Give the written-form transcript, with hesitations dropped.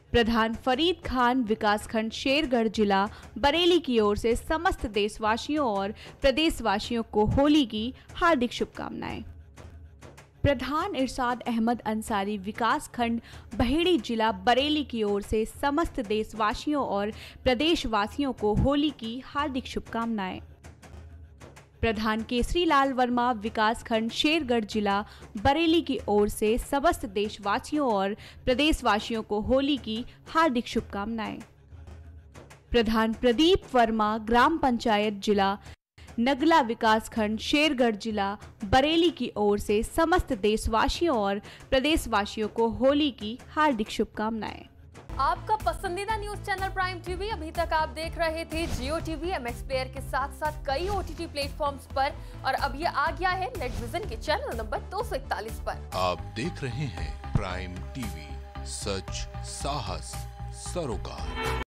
प्रधान फरीद खान विकासखंड शेरगढ़ जिला बरेली की ओर से समस्त देशवासियों और प्रदेशवासियों को होली की हार्दिक शुभकामनाएं। प्रधान इरशाद अहमद अंसारी विकासखंड बहेड़ी जिला बरेली की ओर से समस्त देशवासियों और प्रदेशवासियों को होली की हार्दिक शुभकामनाएं। प्रधान केसरीलाल वर्मा विकासखंड शेरगढ़ जिला बरेली की ओर से समस्त देशवासियों और प्रदेशवासियों को होली की हार्दिक शुभकामनाएं। प्रधान प्रदीप वर्मा ग्राम पंचायत जिला नगला विकासखंड शेरगढ़ जिला बरेली की ओर से समस्त देशवासियों और प्रदेशवासियों को होली की हार्दिक शुभकामनाएं। आपका पसंदीदा न्यूज चैनल प्राइम टीवी। अभी तक आप देख रहे थे जियो टीवी, एमएक्स प्लेयर के साथ साथ कई ओटीटी प्लेटफॉर्म्स पर, और अब ये आ गया है नेटविजन के चैनल नंबर 241 पर। आप देख रहे हैं प्राइम टीवी, सच साहस सरोकार।